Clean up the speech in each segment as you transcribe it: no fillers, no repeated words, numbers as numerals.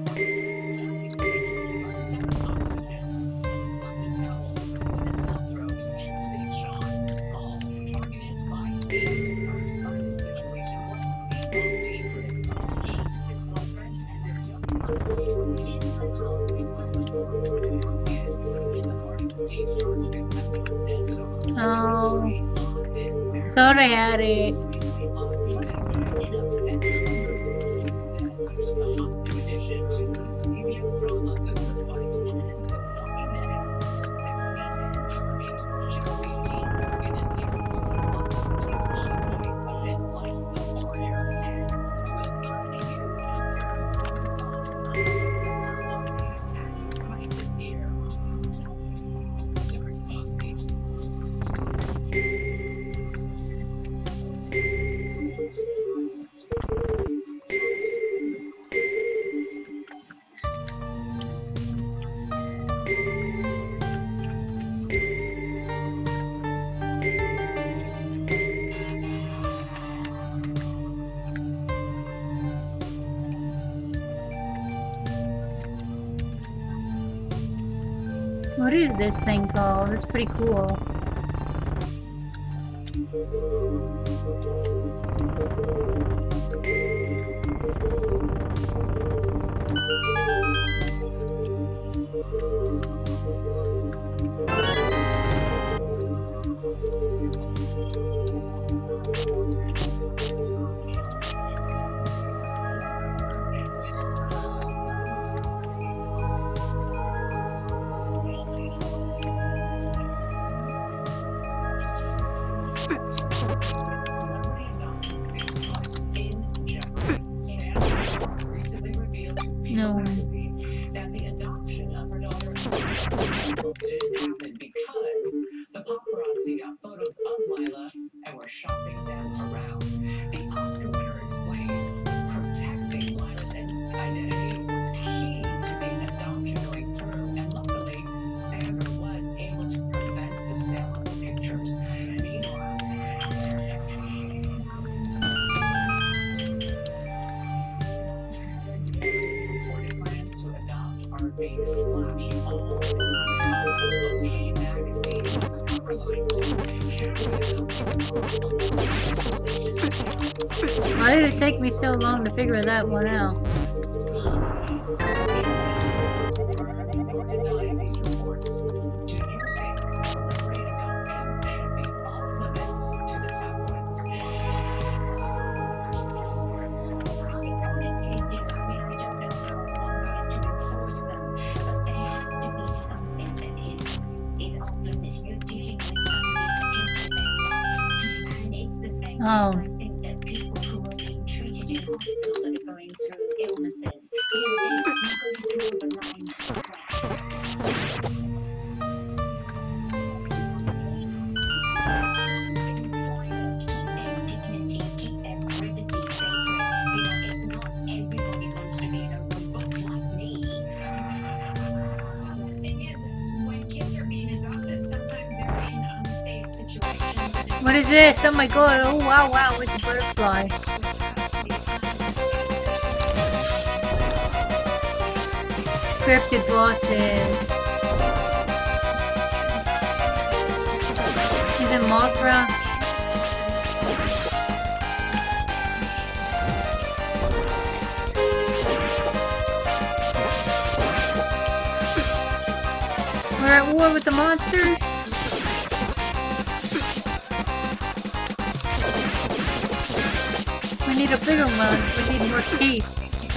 Oh, I thought I had it. What is this thing called? It's pretty cool. No. That the adoption of her daughter didn't happen because the paparazzi got photos of Lila and were shopping them around. The Oscar winner explains protecting Lila's identity was key to the adoption going through, and luckily Sandra was able to prevent the sale of the pictures. Meanwhile, reported plans to adopt are being splashed all over OK magazine on the cover line. Why did it take me so long to figure that one out? Deny these reports. Do you think celebrity adoptions should be off limits to the tabloids? I honestly do. I mean, I don't know how one goes to enforce them, but there has to be something that is off limits. You're dealing with somebody who's a people and it's the same Oh. as I think that people who are being treated in hospital that are going through illnesses, you know, they've got to draw the line somewhere. What is this? Oh my god, oh wow, wow, it's a butterfly. Scripted bosses. Is it Mothra? We're at war with the monsters? We need a bigger one. We need more teeth.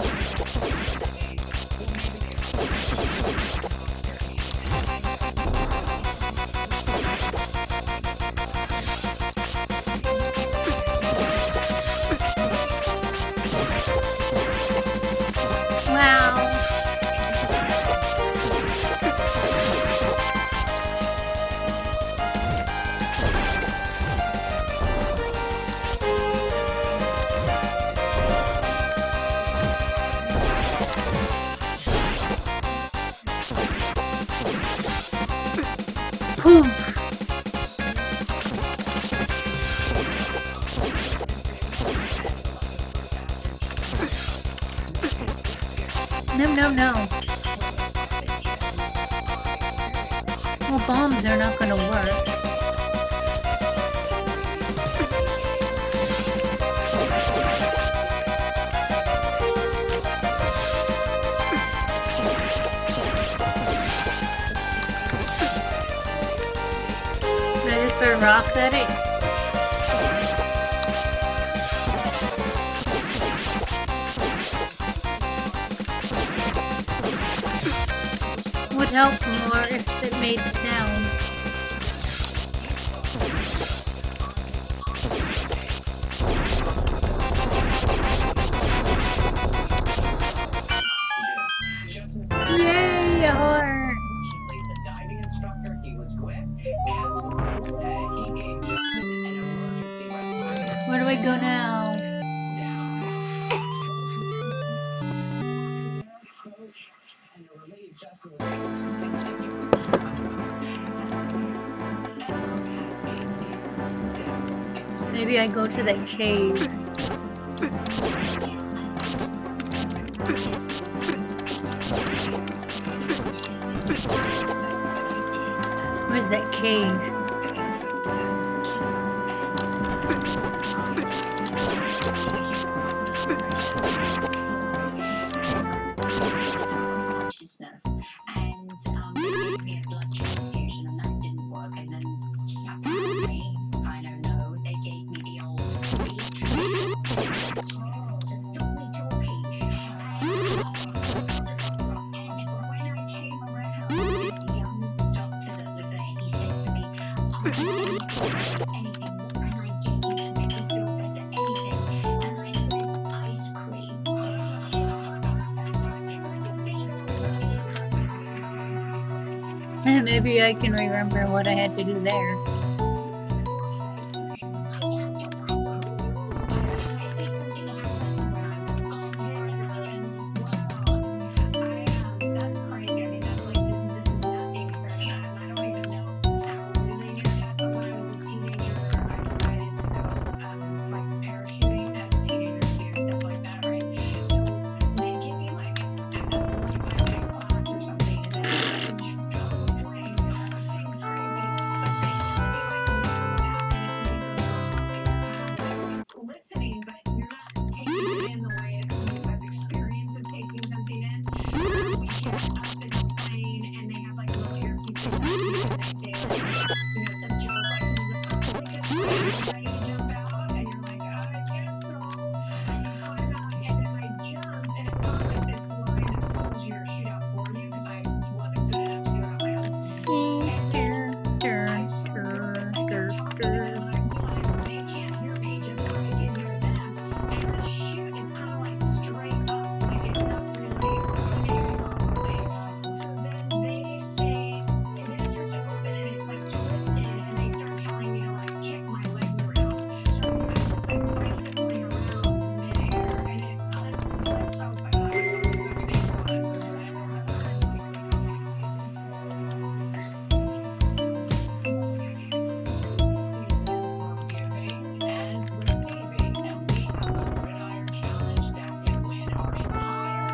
Wow. Poof. No, no, no. Well, bombs are not gonna work. Should I just throw rocks at it? Would help more if it made sound. Yay, a heart! Unfortunately, the diving instructor he was with kept he gave Justin an emergency respirator. Where do I go now? And to relieve Justin was able to continue with his time. Maybe I go to that cave. Where's that cave? Consciousness, and they gave me a blood transfusion, and that didn't work. And then apparently, I don't know, they gave me the old weed to stop me talking. And when I came around, this young doctor that was there, he said to me, anything, what can I get you to make you feel better? Anything. And I said, ice cream. Maybe I can remember what I had to do there. That's crazy. I mean, that's like, this is nothing for that. I don't even know how really knew that, but when I was a teenager, I decided to go like parachuting as teenagers do, stuff like that, right? So they give me like a 45-minute class or something, and then I would jump out of the plane. It seems crazy, but they tell me like what will happen if something goes wrong. Like you're kind of like listening, but you're not taking it in the way that somebody who has experience is taking something in. So we get up in the plane, and they have like little earpieces on, and they say like, some joke like, this is a perfectly good plane, ready to jump out, and you're like, I guess so. And you climb out, and then I jumped, and it got like this line that pulls your chute out for you, because I wasn't good enough to do it on my own. I'm sorry, because I started talking, and I'm like, they can't hear me, just so I can hear them. And the chute is kind of like straight up, like it's not really floating properly. So then they say, and then it starts to open, and it's like twisted, and they start telling me to like kick my leg around. So I'm just like bicycling around midair, and it unflips out, but I don't know what to make of it. Giving and receiving, and we have a Gridiron Challenge that can win our entire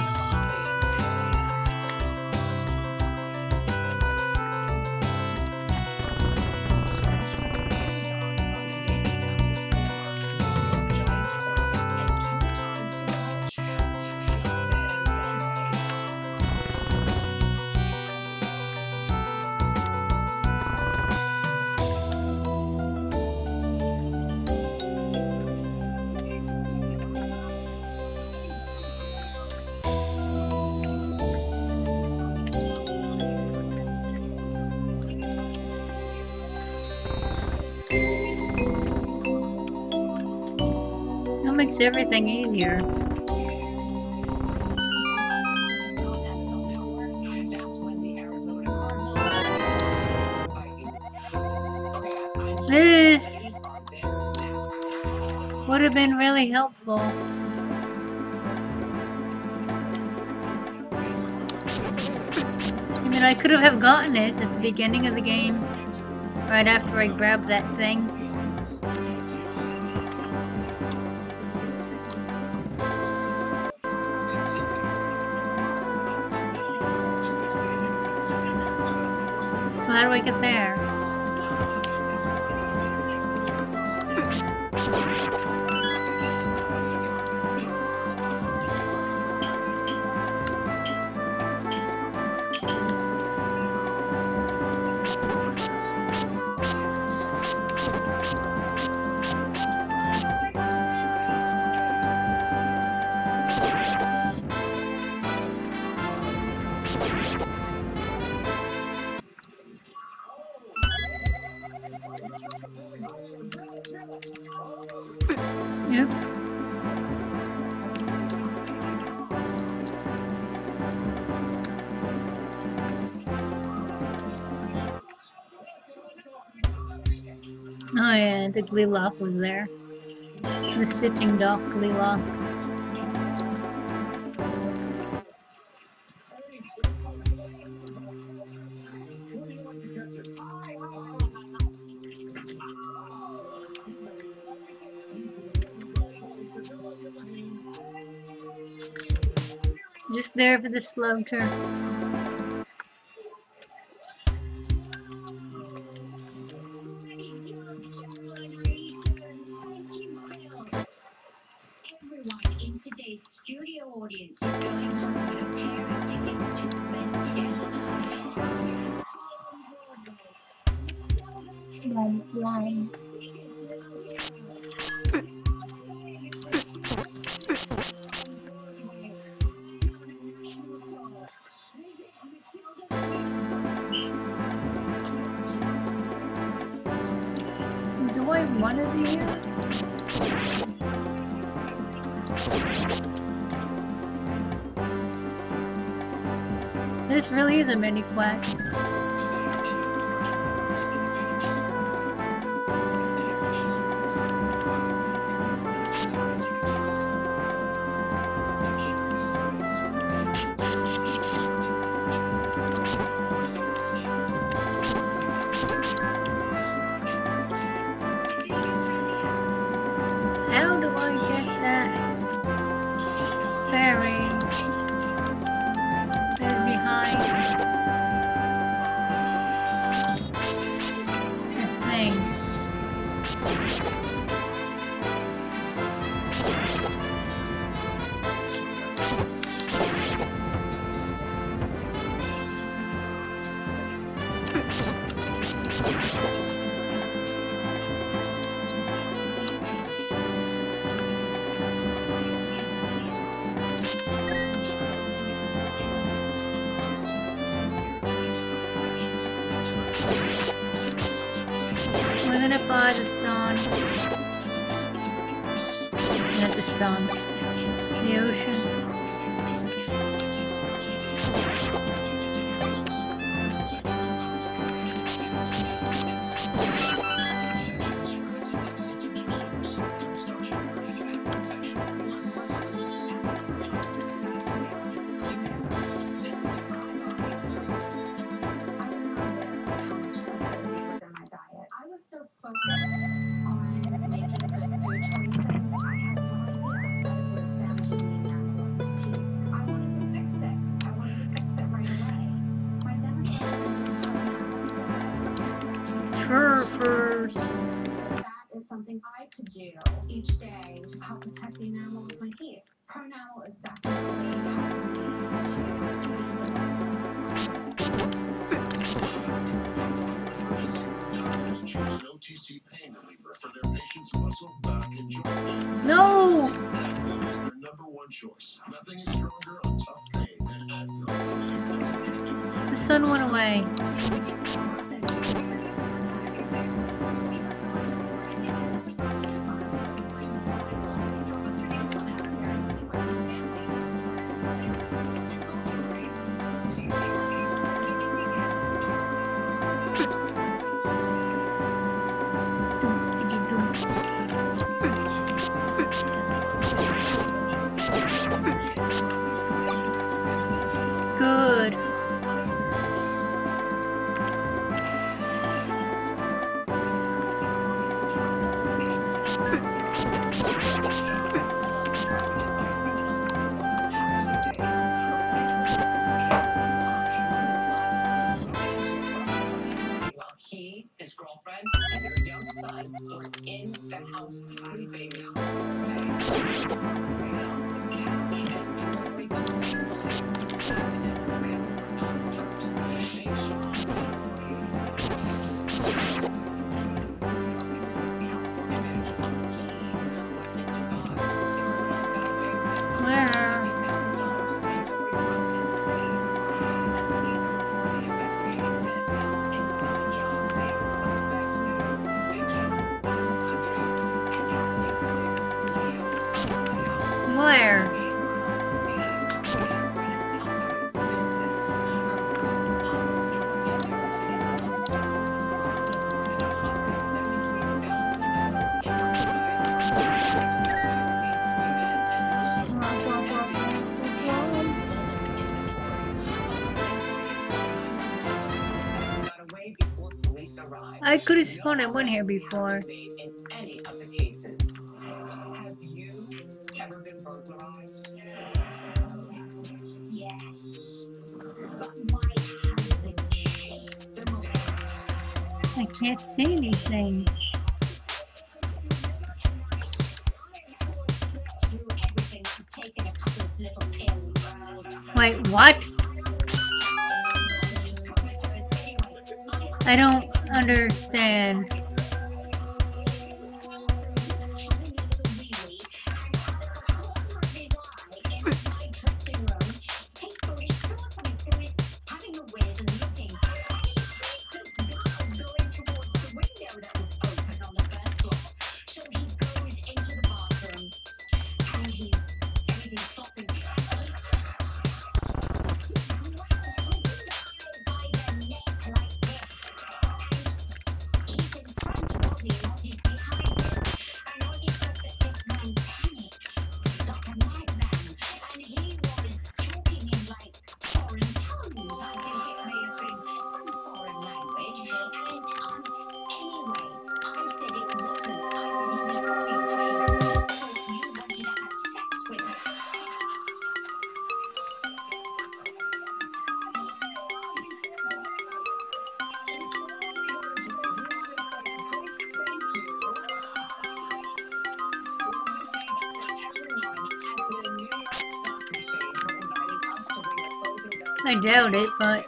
That makes everything easier. That's when the Arizona Cardinals Vikings. This would have been really helpful. I mean, I could have gotten this at the beginning of the game, right after I grabbed that thing. So how do I get there? Oops. Oh yeah, the Gleelock was there. The sitting duck Gleelock. Just there for the slow turn. Everyone in today's studio audience is going home with a pair of tickets to Womp womp. Do I want to be here? This really is a mini quest. How do I get that ferry that is behind the thing? Wasn't it by the sun? Not the sun. The ocean. I was so focused on making good food choices, I had no idea that it was damaging the enamel of my teeth. I wanted to fix it. I wanted to fix it right away. My dentist Turfers. that is something I could do each day to help protect the enamel of my teeth. Pronamel is definitely helping me to lead the Doctors choose an OTC pain reliever for their patients' muscle, back, and joint pain. No! Advil is their #1 choice. Nothing is stronger on tough pain than Advil. The sun went away. Good. I could have sworn I went here before. In any of the cases. Have you ever been burglarized? Yes. But my husband chased them away. I can't see anything. Through everything, taken a couple of little pills. Wait, what? I don't understand. I doubt it, but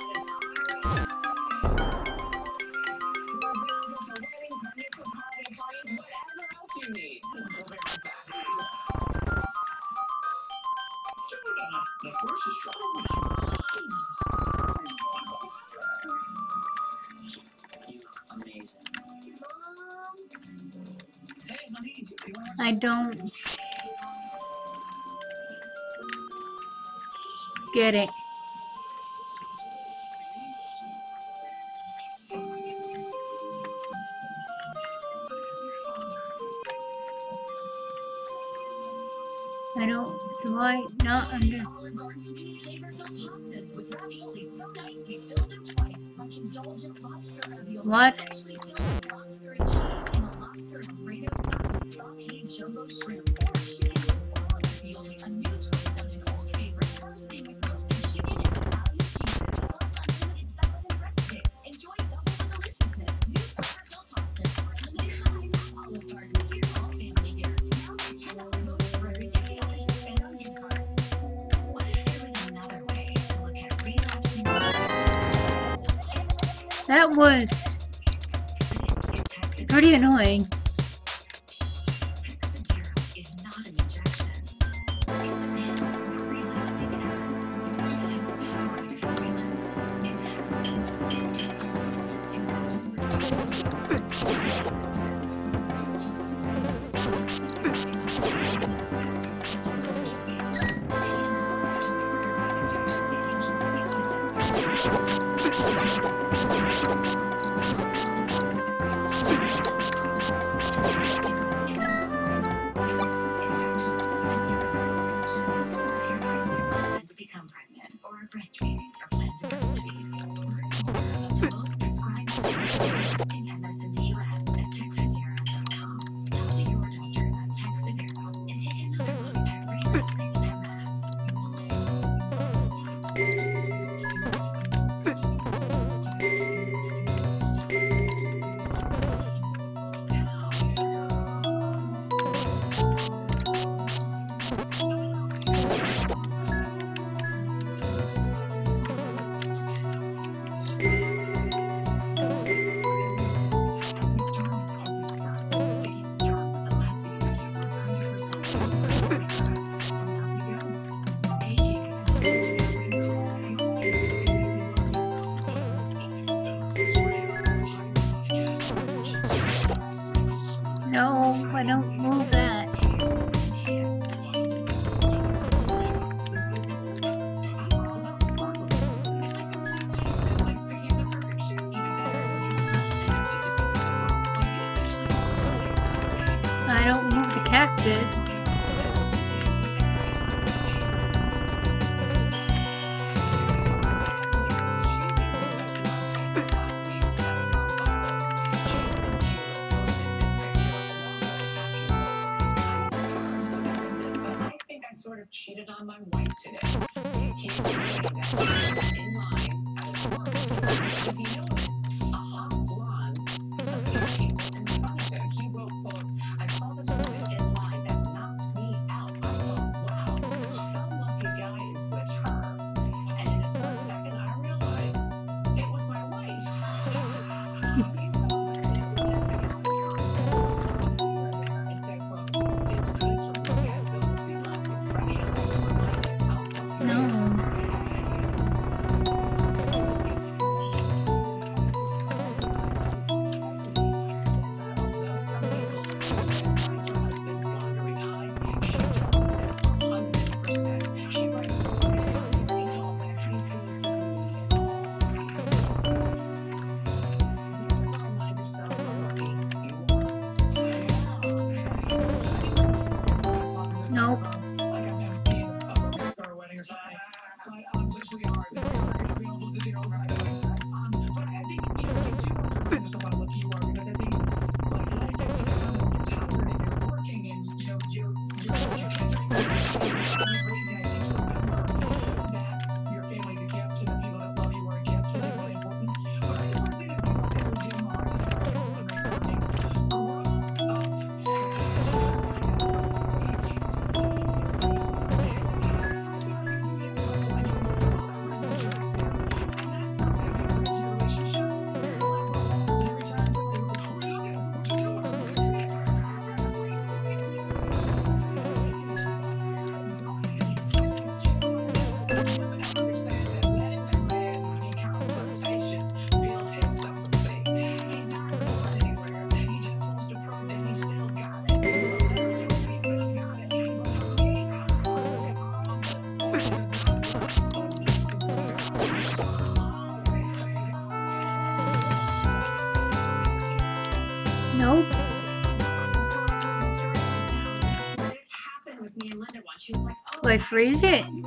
I don't get it. Do I not under... What? That was pretty annoying. No, I don't move that. I don't move the cactus. on my wife today. He came to me that he was in line at a department store, and he noticed a hot blonde of 15 in front of him. He wrote, quote, I saw this woman in line that knocked me out. I thought, wow, some lucky guy is with her. And in a split second, I realized it was my wife. It said, quote, it's good to look at those we love with fresh eyes to remind us how lucky we No. are. Although some people criticize her husband's wandering eye, she trusts him 100%. She writes, remind yourself how lucky you are. Nope. Like I've never seen a rock star wedding or something. But especially hard. I'll be able to do right. But I think you do have to remind yourself how lucky you are, because I think like life gets you down when you're tired and you're working and you can't do anything. It's crazy. I think to remember that your family's a gift and the people that love you are a gift is really important. But I just want to say to people that would give them a hard time about the right thing. Grow Nope. This happened with me and Linda once. She was like, oh, Wait, freeze it.